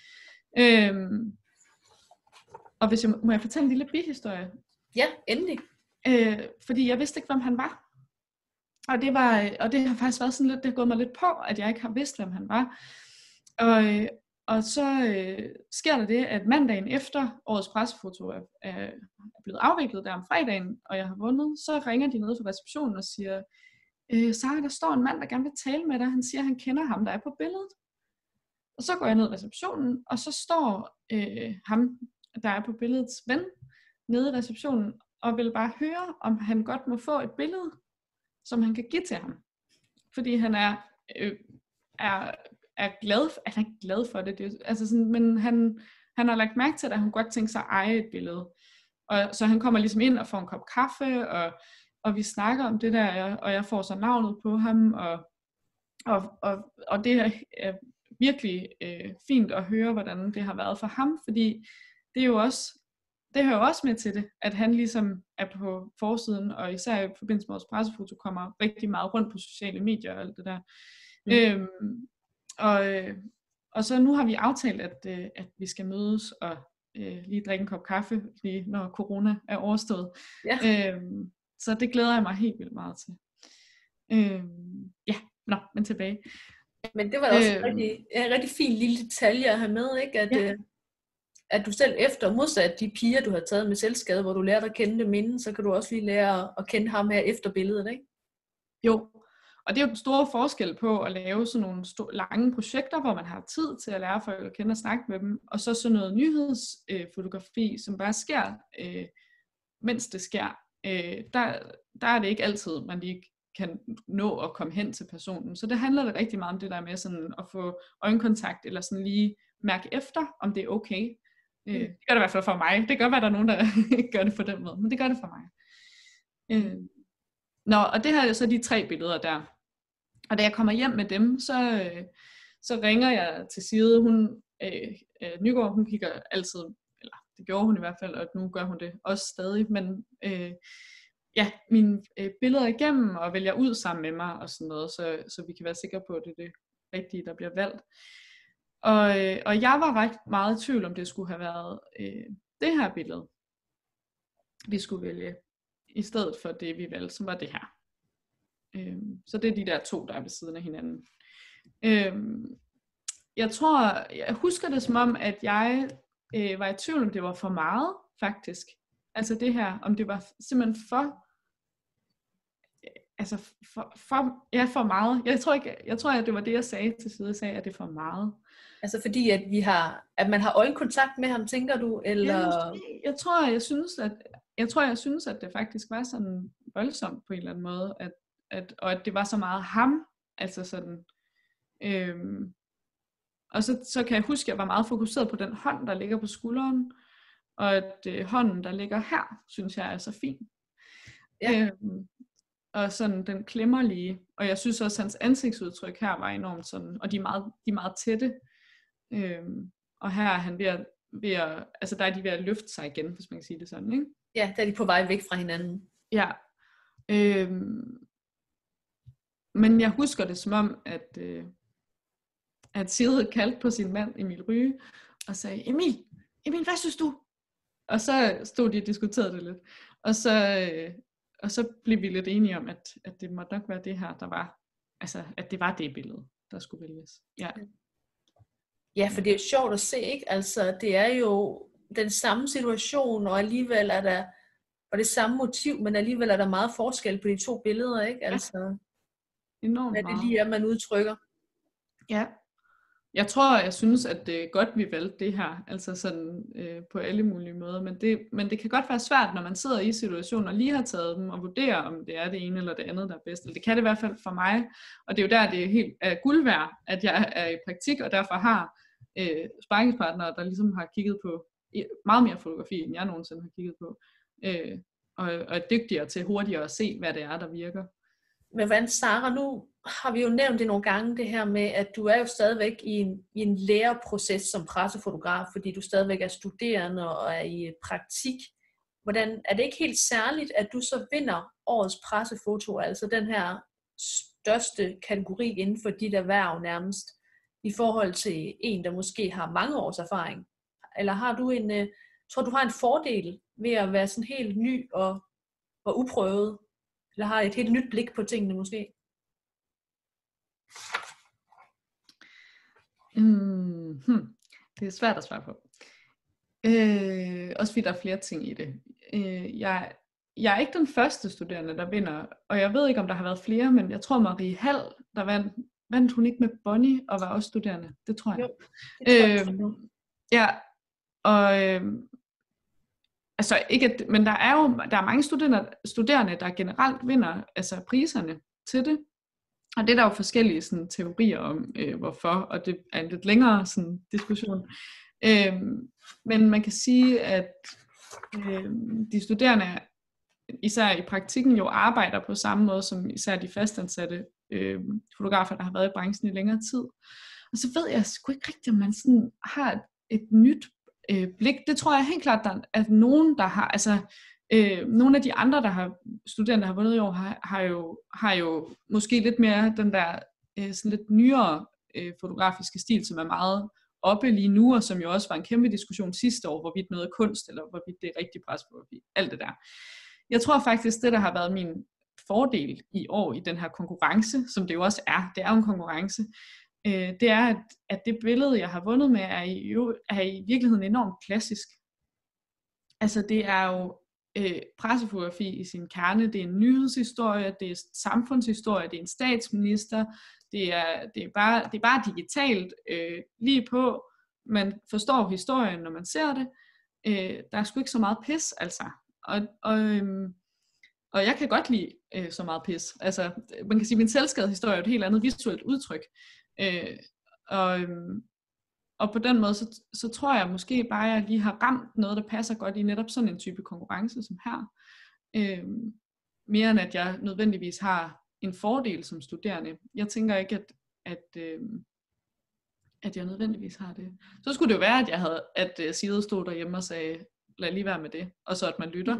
Øhm, og hvis jeg, må jeg fortælle en lille bihistorie? Ja, endelig. Øh, fordi jeg vidste ikke, hvem han var. Og det var, og det har faktisk været sådan lidt, det har gået mig lidt på, at jeg ikke har vidst, hvem han var. Og, og så øh, sker der det, at mandagen efter årets pressefoto er, er blevet afviklet der om fredagen, og jeg har vundet, så ringer de ned fra receptionen og siger, øh, Sara, der står en mand, der gerne vil tale med dig. Han siger, at han kender ham, der er på billedet. Og så går jeg ned i receptionen, og så står øh, ham, der er på billedets ven, nede i receptionen, og vil bare høre, om han godt må få et billede, som han kan give til ham. Fordi han er, øh, er, er glad, for, han er glad for det, det altså sådan, men han, han har lagt mærke til, at han godt tænker sig at eje et billede. Og så han kommer ligesom ind og får en kop kaffe, og, og vi snakker om det der, og jeg får så navnet på ham, og, og, og, og det er, er virkelig øh, fint at høre, hvordan det har været for ham, fordi det er jo også, det hører også med til det, at han ligesom er på forsiden, og især i forbindelse med vores pressefoto, kommer rigtig meget rundt på sociale medier og alt det der. Mm. Øhm, og, og så nu har vi aftalt, at, at vi skal mødes og øh, lige drikke en kop kaffe, lige når corona er overstået. Ja. Øhm, så det glæder jeg mig helt vildt meget til. Øhm, ja, nå, men tilbage. Men det var også øhm, en rigtig, en rigtig fin lille detalje at have med, ikke? At, ja. at du selv efter, modsat de piger, du har taget med selvskade, hvor du lærte at kende dem inden, så kan du også lige lære at kende ham her efter billedet, ikke? Jo, og det er jo den store forskel på at lave sådan nogle store, lange projekter, hvor man har tid til at lære folk at kende og snakke med dem, og så sådan noget nyhedsfotografi, øh, som bare sker, øh, mens det sker. Øh, der, der er det ikke altid, man lige kan nå at komme hen til personen. Så det handler det rigtig meget om det der med sådan at få øjenkontakt, eller sådan lige mærke efter, om det er okay. Mm. Øh, det gør det i hvert fald for mig. Det kan godt være, der er nogen, der ikke gør det på den måde, men det gør det for mig. Øh, Nå, og det her er så de tre billeder der. Og da jeg kommer hjem med dem, så, øh, så ringer jeg til Side. Hun, øh, øh, Nygaard, hun kigger altid, eller det gjorde hun i hvert fald, og nu gør hun det også stadig, men øh, ja, mine øh, billeder igennem, og vælger ud sammen med mig, og sådan noget, så, så vi kan være sikre på, at det er det rigtige, der bliver valgt. Og, øh, og jeg var ret meget i tvivl, om det skulle have været øh, det her billede, vi skulle vælge, i stedet for det, vi valgte, som var det her. Øhm, så det er de der to, der er ved siden af hinanden. Øhm, jeg tror, jeg husker det som om, at jeg øh, var i tvivl, om det var for meget, faktisk. Altså det her, om det var simpelthen for, altså for, for, ja, for meget. Jeg tror ikke, jeg tror, at det var det, jeg sagde til side, jeg sagde, at det er for meget. Altså fordi, at vi har, at man har øjenkontakt med ham, tænker du, eller? Ja, jeg tror, jeg synes, at jeg tror, jeg synes, at det faktisk var sådan voldsomt på en eller anden måde, at, at, og at det var så meget ham, altså sådan, øhm, og så, så kan jeg huske, at jeg var meget fokuseret på den hånd, der ligger på skulderen, og at øh, hånden, der ligger her, synes jeg er så fin. Ja. Øhm, og sådan den klemmer lige, og jeg synes også, at hans ansigtsudtryk her var enormt sådan, og de er meget, de er meget tætte, øhm, og her er han ved at, ved at, altså der er de ved at løfte sig igen, hvis man kan sige det sådan, ikke? Ja, der er de på vej væk fra hinanden. Ja. Øhm, men jeg husker det som om, at, øh, at Sigrid kaldte på sin mand, Emil Ryge, og sagde, Emil, Emil, hvad synes du? Og så stod de og diskuterede det lidt. Og så, øh, og så blev vi lidt enige om, at, at det måtte nok være det her, der var, altså at det var det billede, der skulle vælges. Ja. Ja, for det er jo sjovt at se, ikke? Altså, det er jo den samme situation, og alligevel er der, og det samme motiv, men alligevel er der meget forskel på de to billeder, ikke? Altså, ja. Enormt hvad meget. det lige er, man udtrykker. Ja. Jeg tror, jeg synes, at det er godt, vi valgte det her, altså sådan øh, på alle mulige måder, men det, men det kan godt være svært, når man sidder i situationen og lige har taget dem, og vurderer, om det er det ene eller det andet, der er bedst. Det kan det i hvert fald for mig, og det er jo der, det er helt er guld værd, at jeg er i praktik, og derfor har øh, sparringspartnere, der ligesom har kigget på meget mere fotografi, end jeg nogensinde har kigget på, øh, og, og er dygtigere til hurtigere at se, hvad det er, der virker. Men hvordan, Sara, nu har vi jo nævnt det nogle gange, det her med, at du er jo stadigvæk i en, i en læreproces som pressefotograf, fordi du stadigvæk er studerende og er i praktik. Hvordan, er det ikke helt særligt, at du så vinder årets pressefoto, altså den her største kategori inden for dit erhverv nærmest, i forhold til en, der måske har mange års erfaring? Eller har du en, tror du har en fordel ved at være sådan helt ny og, og uprøvet? Eller har et helt nyt blik på tingene måske? Mm, hmm. Det er svært at svare på. Øh, også fordi der er flere ting i det. Øh, jeg, jeg er ikke den første studerende, der vinder, og jeg ved ikke, om der har været flere, men jeg tror Marie Hall, der vandt, vandt hun ikke med Bonnie og var også studerende. Det tror jeg. Jo, det tror jeg. Øh, ja, og øh, altså ikke, at, men der er jo der er mange studerende, studerende, der generelt vinder altså priserne til det. Og det er der jo forskellige sådan, teorier om, øh, hvorfor, og det er en lidt længere sådan, diskussion. Øh, men man kan sige, at øh, de studerende, især i praktikken, jo arbejder på samme måde som især de fastansatte øh, fotografer, der har været i branchen i længere tid. Og så ved jeg sgu ikke rigtigt, om man sådan har et, et nyt øh, blik. Det tror jeg helt klart, der er nogen, der har, altså øh, nogle af de andre, der har studerende, der har vundet i år, har, har, jo, har jo måske lidt mere den der øh, sådan lidt nyere øh, fotografiske stil, som er meget oppe lige nu, og som jo også var en kæmpe diskussion sidste år, hvorvidt noget er kunst, eller hvorvidt det er rigtig presfotografi, alt det der. Jeg tror faktisk, det der har været min fordel i år i den her konkurrence, som det jo også er, det er jo en konkurrence, øh, det er, at, at det billede, jeg har vundet med, er i, er i virkeligheden enormt klassisk. Altså det er jo øh, pressefotografi i sin kerne, det er en nyhedshistorie, det er samfundshistorie, det er en statsminister, det er, det er, bare, det er bare digitalt øh, lige på, man forstår historien, når man ser det. Øh, der er sgu ikke så meget pis, altså. Og, og, øhm, og jeg kan godt lide øh, så meget pis. Altså, man kan sige, at min selvskadehistorie er et helt andet visuelt udtryk. Øh, og, øhm, og på den måde, så, så tror jeg måske bare, at jeg lige har ramt noget, der passer godt i netop sådan en type konkurrence som her. Øh, mere end at jeg nødvendigvis har en fordel som studerende. Jeg tænker ikke, at, at, øh, at jeg nødvendigvis har det. Så skulle det jo være, at jeg havde, at uh, Sigrid stod derhjemme og sagde, lad lige være med det, og så at man lytter.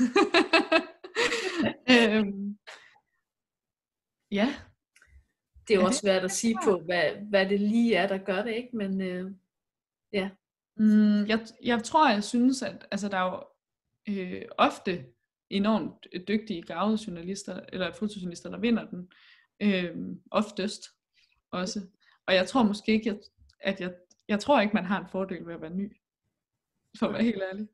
øhm, ja. Det er jo også svært at sige på, hvad, hvad det lige er, der gør det, ikke? Men øh, ja. Mm, jeg, jeg tror, jeg synes, at altså, der er jo øh, ofte enormt dygtige, gavede journalister, eller fotojournalister, der vinder den. Øh, oftest også. Og jeg tror måske ikke, at, at jeg, jeg tror ikke, man har en fordel ved at være ny. For at være helt ærlig.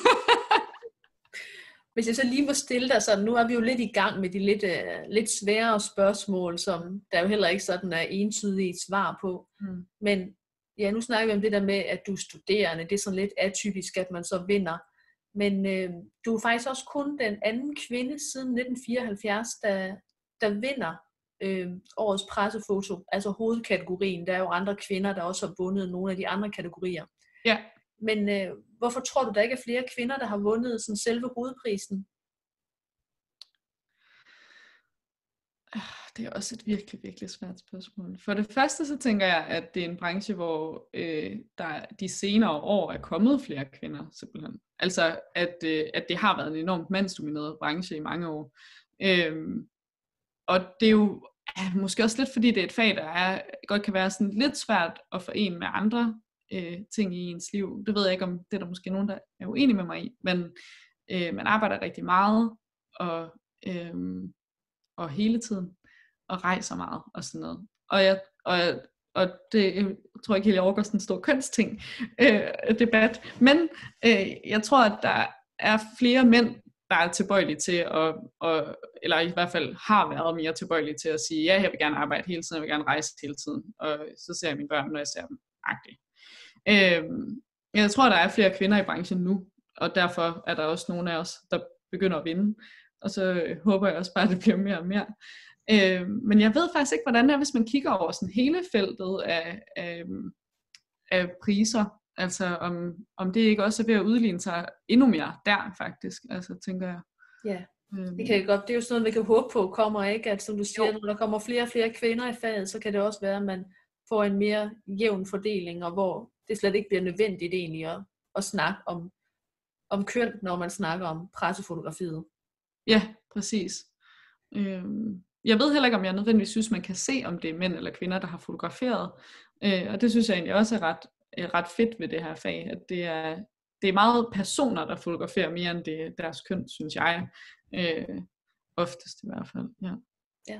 Hvis jeg så lige må stille dig sådan, nu er vi jo lidt i gang med de lidt, uh, lidt sværere spørgsmål, som der jo heller ikke sådan er entydige svar på. Mm. Men ja, nu snakker vi om det der med, at du er studerende. Det er sådan lidt atypisk, at man så vinder. Men øh, du er faktisk også kun den anden kvinde siden nitten fireoghalvfjerds, der, der vinder øh, årets pressefoto, altså hovedkategorien. Der er jo andre kvinder, der også har vundet nogle af de andre kategorier. Ja. Men øh, hvorfor tror du, der ikke er flere kvinder, der har vundet sådan selve hovedprisen? Det er også et virkelig, virkelig svært spørgsmål. For det første så tænker jeg, at det er en branche, hvor øh, der de senere år er kommet flere kvinder, simpelthen. Altså, at, øh, at det har været en enormt mandsdomineret branche i mange år. Øhm, og det er jo øh, måske også lidt, fordi det er et fag, der er, godt kan være sådan lidt svært at forene med andre øh, ting i ens liv. Det ved jeg ikke, om det er der måske nogen, der er uenige med mig i, men øh, man arbejder rigtig meget, og, øh, og hele tiden, og rejser meget, og sådan noget. Og, jeg, og, og det jeg tror ikke helt, jeg overgår sådan en stor kønsting øh, debat, men øh, jeg tror, at der er flere mænd, der er tilbøjelige til at, og, eller i hvert fald har været mere tilbøjelige til at sige, ja, jeg vil gerne arbejde hele tiden, jeg vil gerne rejse hele tiden, og så ser jeg mine børn, når jeg ser dem. Agtigt. Øhm, jeg tror, der er flere kvinder i branchen nu, og derfor er der også nogle af os, der begynder at vinde, og så øh, håber jeg også bare, at det bliver mere og mere. Øhm, men jeg ved faktisk ikke, hvordan det er, hvis man kigger over sådan hele feltet af, af, af priser, altså om, om det ikke også er ved at udligne sig endnu mere der faktisk, altså tænker jeg. Ja, det kan godt. Det er jo sådan noget, vi kan håbe på kommer, ikke? At som du siger, jo. Når der kommer flere og flere kvinder i faget, så kan det også være, at man får en mere jævn fordeling, og hvor det slet ikke bliver nødvendigt egentlig at, at snakke om, om køn, når man snakker om pressefotografiet. Ja, præcis. Øhm, jeg ved heller ikke, om jeg nødvendigvis synes, man kan se, om det er mænd eller kvinder, der har fotograferet. Øh, og det synes jeg egentlig også er ret, er ret fedt ved det her fag, at det er, det er meget personer, der fotograferer mere end det deres køn, synes jeg. Øh, oftest i hvert fald, ja. Ja.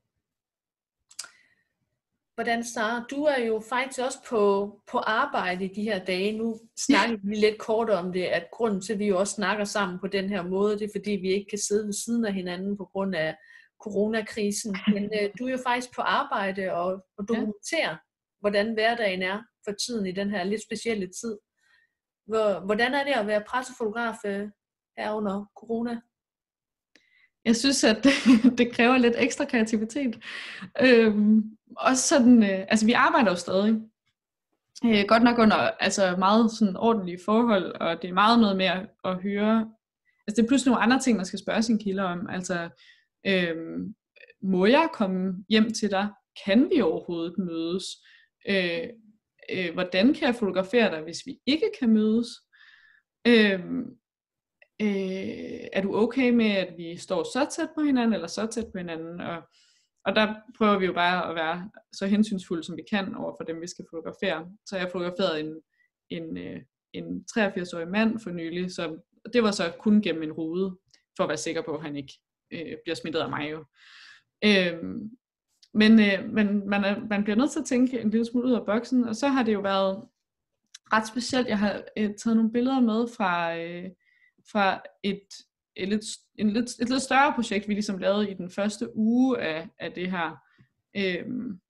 Hvordan, Sara? Du er jo faktisk også på, på arbejde i de her dage. Nu snakker vi lidt kort om det, at grunden til, at vi jo også snakker sammen på den her måde, det er fordi, vi ikke kan sidde ved siden af hinanden på grund af coronakrisen. Men øh, du er jo faktisk på arbejde og, og dokumenterer, ja. Hvordan hverdagen er for tiden i den her lidt specielle tid. Hvor, hvordan er det at være pressefotograf øh, her under corona? Jeg synes, at det, det kræver lidt ekstra kreativitet. Øhm, også sådan, øh, altså vi arbejder jo stadig. Øh, godt nok under altså meget sådan ordentlige forhold, og det er meget noget med at, at høre. Altså det er pludselig nogle andre ting, man skal spørge sine kilder om. Altså, øhm, må jeg komme hjem til dig? Kan vi overhovedet mødes? Øh, øh, hvordan kan jeg fotografere dig, hvis vi ikke kan mødes? Øh, øh, er du okay med, at vi står så tæt på hinanden, eller så tæt på hinanden? Og, og der prøver vi jo bare at være så hensynsfulde, som vi kan over for dem, vi skal fotografere. Så jeg fotograferede en, en, øh, en treogfirs-årig mand for nylig, så det var så kun gennem en rude, for at være sikker på, at han ikke øh, bliver smittet af mig jo. Øh, men øh, men man, er, man bliver nødt til at tænke en lille smule ud af boksen, og så har det jo været ret specielt. Jeg har øh, taget nogle billeder med fra, øh, fra et, et, lidt, en lidt, et lidt større projekt, vi ligesom lavede i den første uge af, af det her, øh,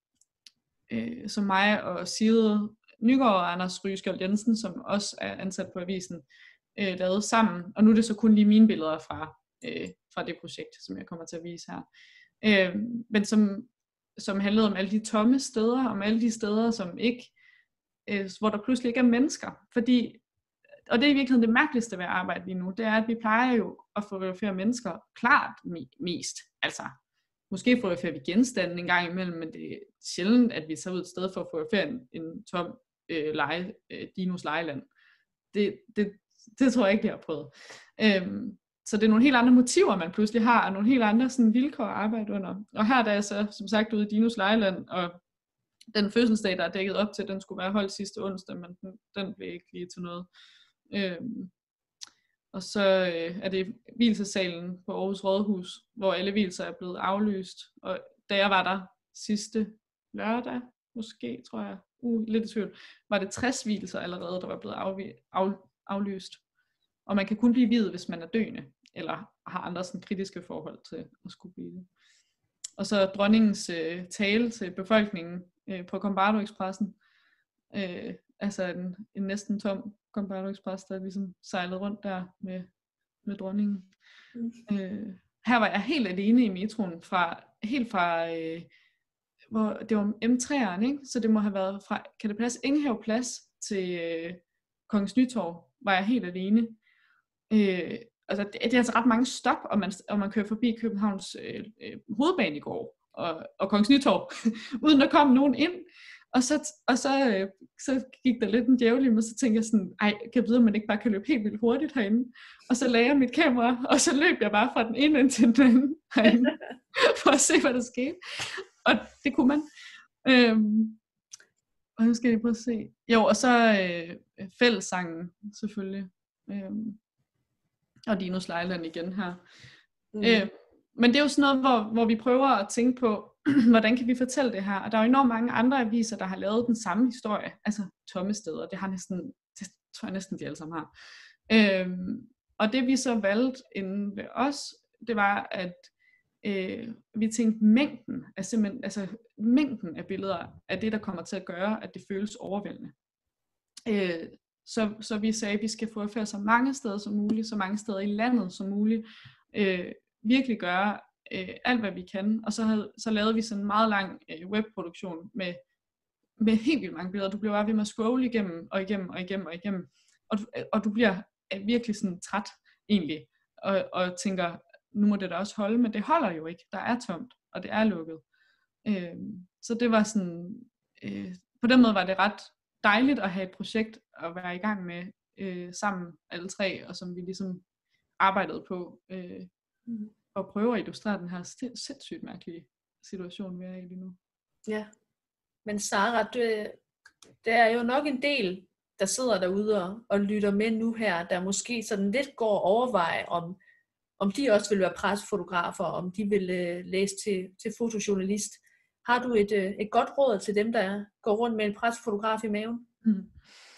øh, som mig og Sigrid Nygaard og Anders Rygeskjold Jensen, som også er ansat på avisen, øh, lavede sammen. Og nu er det så kun lige mine billeder fra, øh, fra det projekt, som jeg kommer til at vise her. Øh, men som, som handlede om alle de tomme steder, om alle de steder, som ikke, øh, hvor der pludselig ikke er mennesker. Fordi, og det er i virkeligheden det mærkeligste ved at arbejde lige nu, det er, at vi plejer jo at fotografere mennesker klart mest. Altså, måske fotograferer vi genstanden en gang imellem, men det er sjældent, at vi tager ud et sted for at fotografere en, en tom øh, lege, øh, Dinos lejeland. Det, det, det tror jeg ikke, jeg har prøvet. Øhm, så det er nogle helt andre motiver, man pludselig har, og nogle helt andre sådan, vilkår at arbejde under. Og her der er jeg så, som sagt, ude i Dinos lejeland, og den fødselsdag, der er dækket op til, den skulle være holdt sidste onsdag, men den, den blev ikke lige til noget. Øhm, og så øh, er det vielsesalen på Aarhus Rådhus, hvor alle vielser er blevet aflyst. Og da jeg var der sidste lørdag, måske, tror jeg, uh, lidt i tvivl, var det tres vielser allerede, der var blevet afvi- af, aflyst. Og man kan kun blive viet, hvis man er døende, eller har andre sådan, kritiske forhold til at skulle blive det. Og så dronningens øh, tale til befolkningen øh, på Combardo Expressen, øh, altså en, en næsten tom Combardo Express, der ligesom sejlede rundt der med, med dronningen. Mm. Øh, her var jeg helt alene i metroen, fra, helt fra, øh, hvor det var M tre'eren, ikke? Så det må have været fra, kan det passe, Enghave Plads til øh, Kongens Nytorv, var jeg helt alene. Øh, altså, det, det er altså ret mange stop, og man, og man kører forbi Københavns øh, øh, hovedbanegård og, og Kongens Nytorv, uden der kom nogen ind. Og så, og så, øh, så gik der lidt en djævel i mig, så tænkte jeg sådan, ej, kan jeg vide, at man ikke bare kan løbe helt vildt hurtigt herinde. Og så lagde jeg mit kamera, og så løb jeg bare fra den ene ind til den anden herinde, for at se, hvad der skete. Og det kunne man. Øhm, og nu skal jeg prøve at se. Jo, og så øh, fællessangen, selvfølgelig. Øhm, og Dinos Lejeland igen her. Mm. Øh, men det er jo sådan noget, hvor, hvor vi prøver at tænke på, hvordan kan vi fortælle det her? Og der er jo enormt mange andre aviser, der har lavet den samme historie. Altså tomme steder. Det har næsten, det tror jeg næsten de alle sammen har. Øhm, og det vi så valgte inden ved os, det var, at øh, vi tænkte mængden af simpelthen, altså mængden af billeder af det, der kommer til at gøre, at det føles overvældende. Øh, så, så vi sagde, at vi skal fotografere så mange steder som muligt, så mange steder i landet som muligt. Øh, virkelig gøre øh, alt, hvad vi kan. Og så, havde, så lavede vi sådan en meget lang øh, webproduktion med, med helt vildt mange billeder. Du bliver bare ved med at scrolle igennem og igennem og igennem og igennem. Og, og du bliver virkelig sådan træt egentlig. Og, og tænker, nu må det da også holde, men det holder jo ikke. Der er tomt, og det er lukket. Øh, så det var sådan, øh, på den måde var det ret dejligt at have et projekt at være i gang med øh, sammen alle tre, og som vi ligesom arbejdede på øh, mm. og prøve at illustrere den her sindssygt mærkelige situation, vi er i lige nu. Ja, men Sara, det, det er jo nok en del, der sidder derude og, og lytter med nu her, der måske sådan lidt går og overveje, om, om de også vil være pressefotografer, om de vil øh, læse til, til fotojournalist. Har du et, øh, et godt råd til dem, der går rundt med en pressefotograf i maven? Mm.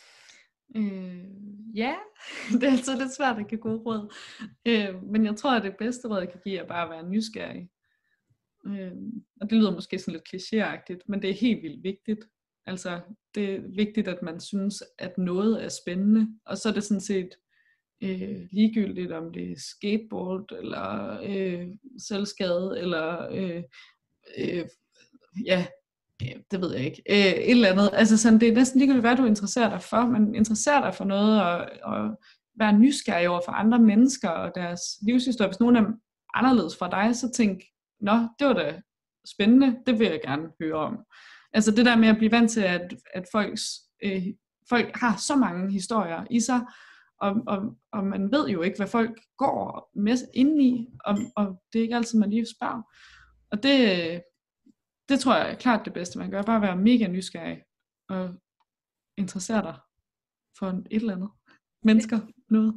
Øh, ja, det er altid lidt svært at give gode råd. Øh, men jeg tror, at det bedste råd, jeg kan give, er bare at være nysgerrig. Øh, og det lyder måske sådan lidt klichéagtigt, men det er helt vildt vigtigt. Altså, det er vigtigt, at man synes, at noget er spændende. Og så er det sådan set øh, ligegyldigt, om det er skateboard, eller øh, selvskade, eller øh, øh, ja, det ved jeg ikke, øh, et eller andet. Altså sådan, det er næsten ligegyldigt, hvad du interesserer dig for. Man interesserer dig for noget, og, og være nysgerrig over for andre mennesker, og deres livshistorie. Hvis nogen er anderledes fra dig, så tænk, nå, det var da spændende, det vil jeg gerne høre om. Altså det der med at blive vant til, at, at folks, øh, folk har så mange historier i sig, og, og, og man ved jo ikke, hvad folk går med indeni, og, og det er ikke altid, man lige spørger. Og det, det tror jeg er klart det bedste, man gør. Bare være mega nysgerrig og interessere dig for et eller andet. Mennesker, noget.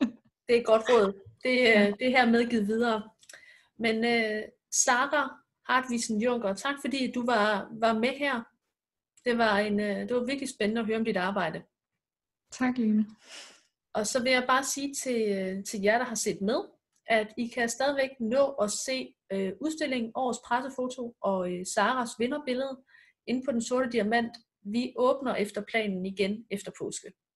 Det er et godt råd. Det, det er her medgivet videre. Men uh, Sara Hartvigsen Junker, tak fordi du var, var med her. Det var, en, det var virkelig spændende at høre om dit arbejde. Tak, Line. Og så vil jeg bare sige til, til jer, der har set med, at I kan stadigvæk nå at se øh, udstillingen Årets Pressefoto og øh, Saras vinderbillede inde på Den Sorte Diamant. Vi åbner efter planen igen efter påske.